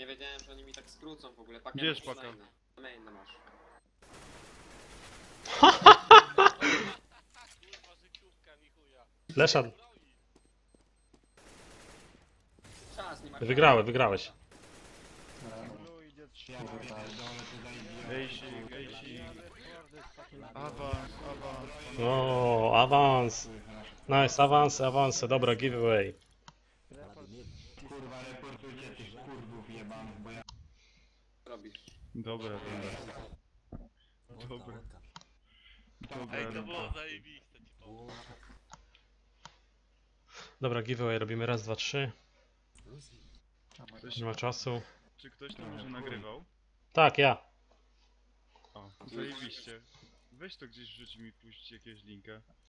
nie wiedziałem, że oni mi tak skrócą w ogóle. Pakę Gdzie jest masz paka? maina masz. Kurwa, życiówka, ni chuja. Lesza, Czas, nie ma wygrałeś. Ejsik. Awans. O, awans. Nice, awans, dobra, giveaway. Kurwa, reportujcie tych kurwów jebanych, bo ja... robisz. Dobra. Ej, to było zajebiste, ci powiem. Dobra, giveaway robimy raz, dwa, trzy. Nie ma czasu. Czy ktoś to może nagrywał? Tak, ja. O, zajebiście. Weź to gdzieś wrzuć mi, puść jakiegoś linka.